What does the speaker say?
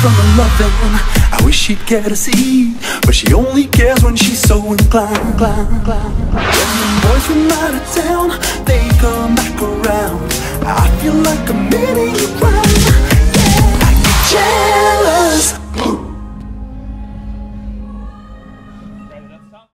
from the loving. I wish she'd get a seat, but she only cares when she's so inclined. When the boys from out of town, they come back around. I feel like a mini crown.